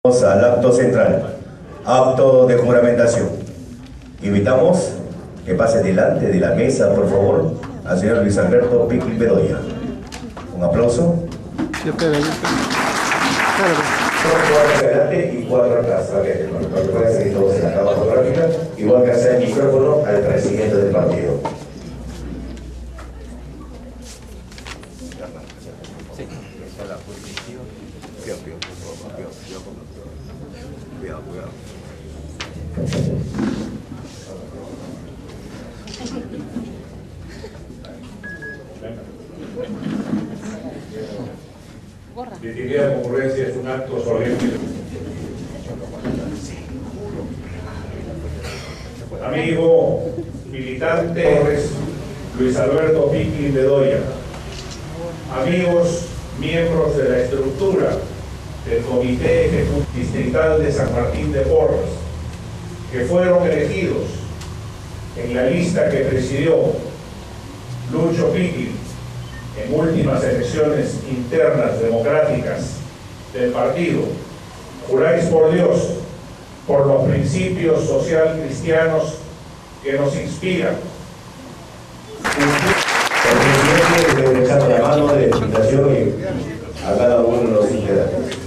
Al acto central, acto de juramentación. Invitamos que pase delante de la mesa, por favor, al señor Luis Alberto Piquil Bedoya. Un aplauso. Cuatro adelante y cuatro atrás. Para que puedan seguir todos en la cámara fotográfica. Igual que hacer el micrófono al presidente del partido. Distinguida concurrencia, es un acto solemne. Amigo militante Luis Alberto Piquil Bedoya, amigos miembros de la estructura del Comité Ejecutivo Distrital de San Martín de Porres, que fueron elegidos en la lista que presidió Lucho Piquil en últimas elecciones internas democráticas del partido, juráis por Dios, por los principios social cristianos que nos inspiran. El presidente le echando la mano de invitación a cada uno de los integrantes.